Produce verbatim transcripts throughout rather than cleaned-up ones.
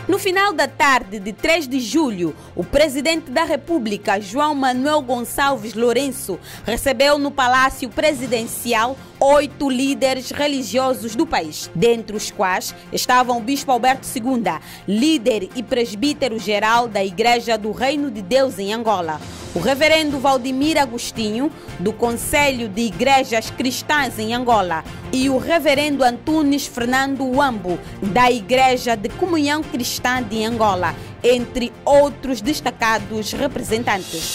No final da tarde de três de julho, o presidente da República, João Manuel Gonçalves Lourenço, recebeu no Palácio Presidencial oito líderes religiosos do país, dentre os quais estavam o Bispo Alberto Segunda, líder e presbítero-geral da Igreja do Reino de Deus em Angola, o reverendo Valdemir Agostinho, do Conselho de Igrejas Cristãs em Angola, e o reverendo Antunes Fernando Wambo, da Igreja de Comunhão Cristã de Angola, entre outros destacados representantes.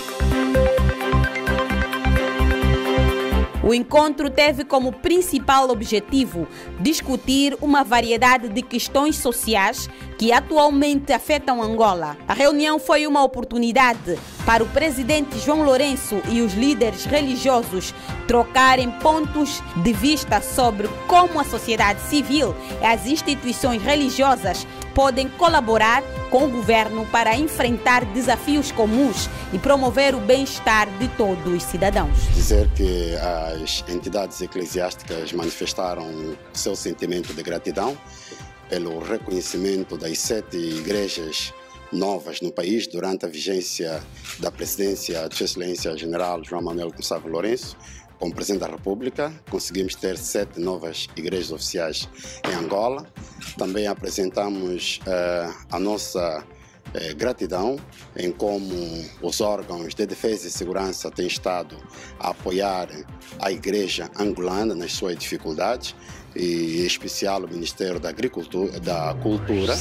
O encontro teve como principal objetivo discutir uma variedade de questões sociais que atualmente afetam Angola. A reunião foi uma oportunidade para o presidente João Lourenço e os líderes religiosos trocarem pontos de vista sobre como a sociedade civil e as instituições religiosas podem colaborar com o governo para enfrentar desafios comuns e promover o bem-estar de todos os cidadãos. Dizer que as entidades eclesiásticas manifestaram seu sentimento de gratidão pelo reconhecimento das sete igrejas novas no país durante a vigência da presidência de Sua Excelência General João Manuel Gonçalves Lourenço. Como Presidente da República, conseguimos ter sete novas igrejas oficiais em Angola. Também apresentamos uh, a nossa uh, gratidão em como os órgãos de defesa e segurança têm estado a apoiar a igreja angolana nas suas dificuldades, e em especial o Ministério da Agricultura, da Cultura.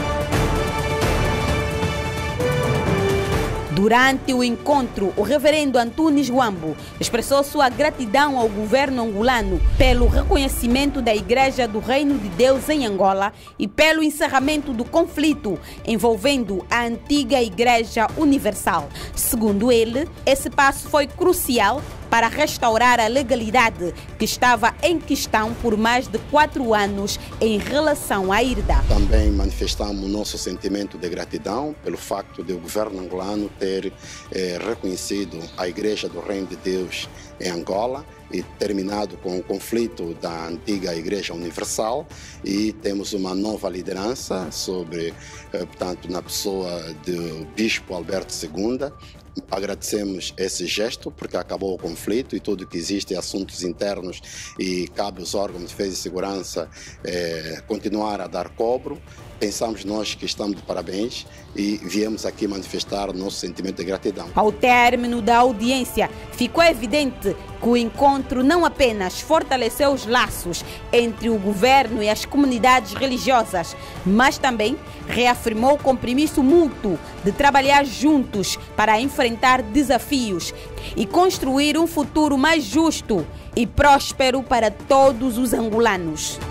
Durante o encontro, o reverendo Antunes Wambo expressou sua gratidão ao governo angolano pelo reconhecimento da Igreja do Reino de Deus em Angola e pelo encerramento do conflito envolvendo a antiga Igreja Universal. Segundo ele, esse passo foi crucial para restaurar a legalidade que estava em questão por mais de quatro anos em relação à I R D A. Também manifestamos o nosso sentimento de gratidão pelo facto de o governo angolano ter eh, reconhecido a Igreja do Reino de Deus em Angola e terminado com o conflito da antiga Igreja Universal, e temos uma nova liderança sobre, eh, portanto, na pessoa do Bispo Alberto Segunda. Agradecemos esse gesto porque acabou o conflito e tudo que existe é assuntos internos e cabe aos órgãos de defesa e segurança eh, continuar a dar cobro. Pensamos nós que estamos de parabéns e viemos aqui manifestar o nosso sentimento de gratidão. Ao término da audiência, ficou evidente que o encontro não apenas fortaleceu os laços entre o governo e as comunidades religiosas, mas também reafirmou o compromisso mútuo de trabalhar juntos para enfrentar desafios e construir um futuro mais justo e próspero para todos os angolanos.